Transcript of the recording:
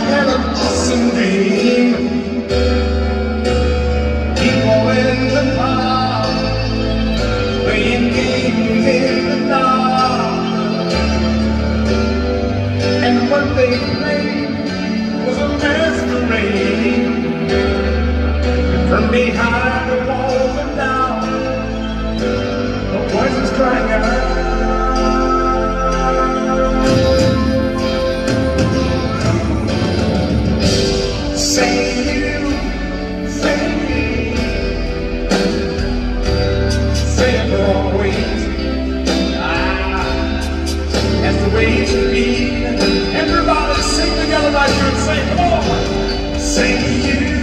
had an awesome dream. People in the park playing games in the dark, and what they played was a masquerade. From behind the walls and down, the voices crying out. That's the way it should be. Everybody sing together like you're saying, come on. Sing you.